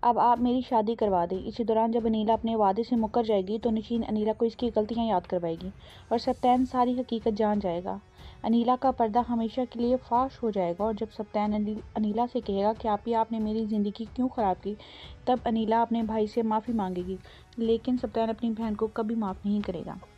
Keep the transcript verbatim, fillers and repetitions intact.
अब आप मेरी शादी करवा दें। इसी दौरान जब अनीला अपने वादे से मुकर जाएगी तो नशीन अनीला को इसकी गलतियां याद करवाएगी और सप्तैन सारी हकीकत जान जाएगा। अनीला का पर्दा हमेशा के लिए फाश हो जाएगा और जब सप्तैन अनीला से कहेगा कि आप ही आपने मेरी ज़िंदगी क्यों ख़राब की, तब अनीला अपने भाई से माफ़ी मांगेगी, लेकिन सप्तैन अपनी बहन को कभी माफ़ नहीं करेगा।